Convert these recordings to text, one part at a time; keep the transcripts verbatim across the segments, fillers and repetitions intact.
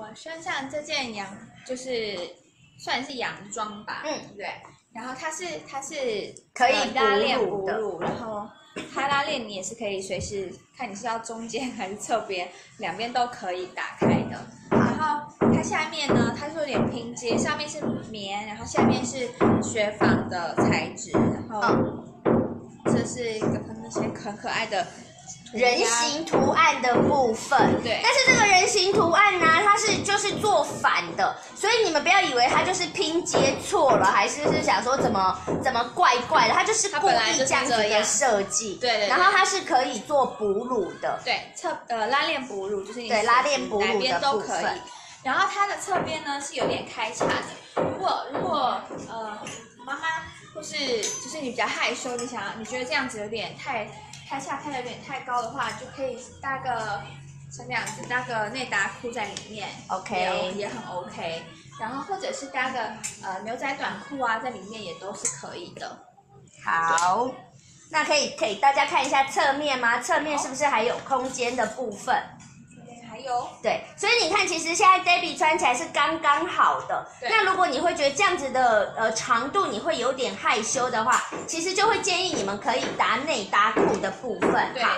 呃，身上这件洋就是算是洋装吧， 嗯， 对。然后它是它是可以呃拉链哺乳的哺乳，然后它拉链你也是可以随时看你是要中间还是侧边，两边都可以打开的。然后它下面呢，它是有点拼接，上面是棉，然后下面是雪纺的材质，然后这是一个那些很可爱的。 人形图案的部分， 对， 但是这个人形图案呢，它是就是做反的，所以你们不要以为它就是拼接错了，还是是想说怎么怎么怪怪的，它就是故意这样子的设计， 对 对, 对。 然后它是可以做哺乳的， 对，侧呃拉链哺乳就是你对拉链哺乳哪边都可以。然后它的侧边呢是有点开叉的，如果如果呃妈妈或是就是你比较害羞，你想你觉得这样子有点太。开叉开的有点太高的话，就可以搭个像这样子，搭个内搭裤在里面 ，OK， 也, 也很 OK。然后或者是搭个呃牛仔短裤啊，在里面也都是可以的。 好，那可以给大家看一下侧面吗？侧面是不是还有空间的部分？ 还有， 对，所以你看，其实现在 Debbie 穿起来是刚刚好的。那如果你会觉得这样子的呃长度你会有点害羞的话，其实就会建议你们可以搭内搭裤的部分。 对，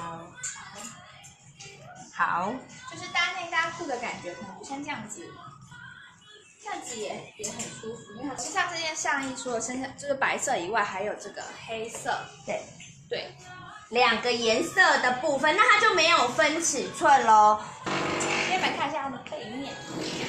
好， 就是搭内搭裤的感觉，可能不像这样子，这样子也也很舒服。因为像这件上衣，除了身上就是白色以外，还有这个黑色。 对对。 两个颜色的部分，那它就没有分尺寸咯。 给你们看一下它的背面，